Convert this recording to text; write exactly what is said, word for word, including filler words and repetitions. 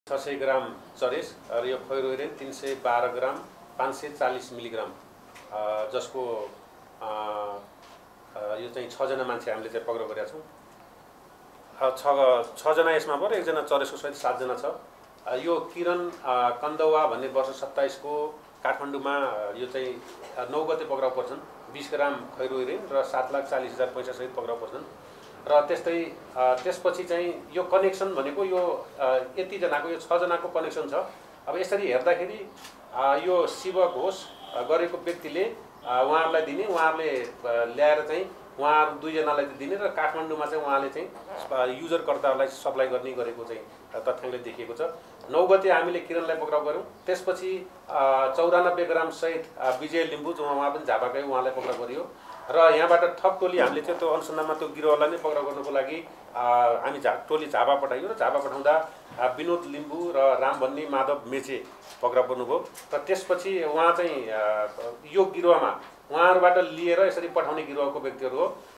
छ सय ग्राम चरेस र यो खैरोइरिन तीन सय बाह्र ग्राम पाँच सय चालीस मिलिग्राम जसको यो चाहिँ छजना मान्छे हामीले चाहिँ पक्राउ गरेका छौँ। छ छजना यसमा भयो र एकजना चरेसको सहित सातजना छ। यो किरण कन्दवा भन्ने वर्ष सत्ताइसको काठमाडौँमा यो चाहिँ नौ गते पक्राउ पर्छन्। बीस ग्राम खैरोइरिन र सात लाख चालीस हजार पैसा सहित पक्राउ पर्छन्। र त्यस्तै त्यसपछि चाहिँ यो कनेक्सन भनेको यो यतिजनाको यो छजनाको कनेक्सन छ। अब यसरी हेर्दाखेरि यो शिव घोष गरेको व्यक्तिले उहाँहरूलाई दिने, उहाँहरूले ल्याएर चाहिँ उहाँहरू दुईजनालाई दिने र काठमाडौँमा चाहिँ उहाँले चाहिँ युजरकर्ताहरूलाई सप्लाई गर्ने गरेको चाहिँ तथ्याङ्कले देखिएको छ। नौ गते हामीले किरणलाई पक्राउ गऱ्यौँ। त्यसपछि चौरानब्बे ग्राम सहित विजय लिम्बू जो उहाँ पनि झापाकै उहाँलाई पक्राउ गरियो र यहाँबाट थप टोली हामीले चाहिँ त्यो अनुसन्धानमा त्यो गिरोहलाई नै पक्राउ गर्नको लागि हामी झा टोली झापा पठाइयो र झापा पठाउँदा विनोद लिम्बू र राम भन्ने माधव मेचे पक्राउ पर्नुभयो र त्यसपछि उहाँ चाहिँ यो गिरोहमा उहाँहरूबाट लिएर यसरी पठाउने गिरोहको व्यक्तिहरू हो।